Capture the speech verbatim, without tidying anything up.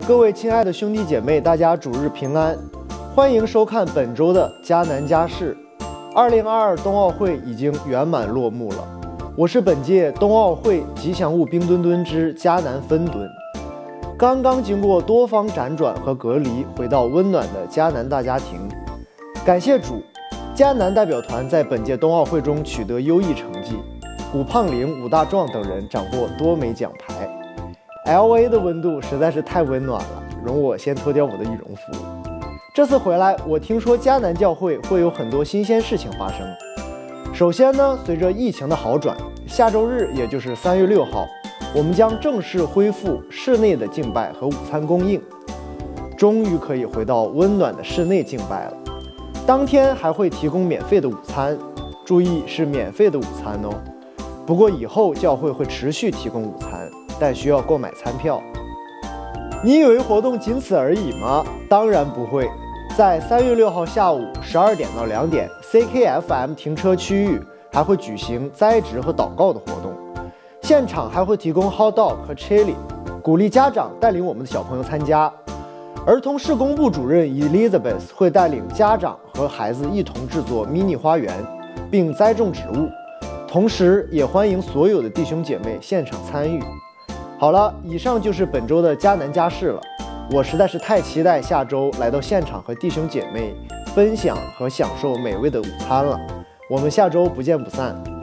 各位亲爱的兄弟姐妹，大家主日平安，欢迎收看本周的迦南家事。二零二二冬奥会已经圆满落幕了，我是本届冬奥会吉祥物冰墩墩之迦南分墩，刚刚经过多方辗转和隔离，回到温暖的迦南大家庭。感谢主，迦南代表团在本届冬奥会中取得优异成绩，古胖玲、武大壮等人斩获多枚奖牌。L A 的温度实在是太温暖了，容我先脱掉我的羽绒服。这次回来，我听说迦南教会会有很多新鲜事情发生。首先呢，随着疫情的好转，下周日也就是三月六号，我们将正式恢复室内的敬拜和午餐供应，终于可以回到温暖的室内敬拜了。当天还会提供免费的午餐，注意是免费的午餐哦。不过以后教会会持续提供午餐，但需要购买餐票。你以为活动仅此而已吗？当然不会。在三月六号下午十二点到两点 ，C K F M 停车区域还会举行栽植和祷告的活动，现场还会提供 hot dog 和 chili， 鼓励家长带领我们的小朋友参加。儿童事工部主任 Elizabeth 会带领家长和孩子一同制作 mini 花园，并栽种植物，同时也欢迎所有的弟兄姐妹现场参与。好了，以上就是本周的迦南家事了。我实在是太期待下周来到现场和弟兄姐妹分享和享受美味的午餐了。我们下周不见不散。